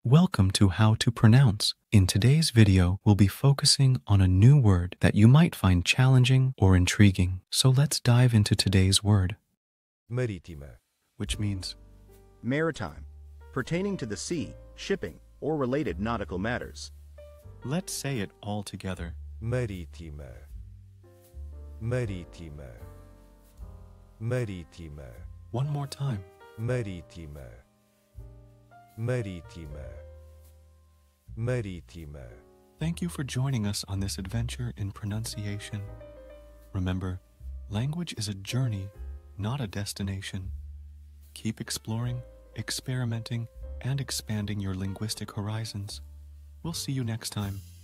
Welcome to How to Pronounce. In today's video, we'll be focusing on a new word that you might find challenging or intriguing. So let's dive into today's word. Maritime, Which means Maritime, pertaining to the sea, shipping, or related nautical matters. let's say it all together. Maritime, Maritime, Maritime, One more time. Maritime, Maritime, Maritime. Thank you for joining us on this adventure in pronunciation. Remember, language is a journey, not a destination. Keep exploring, experimenting, and expanding your linguistic horizons. We'll see you next time.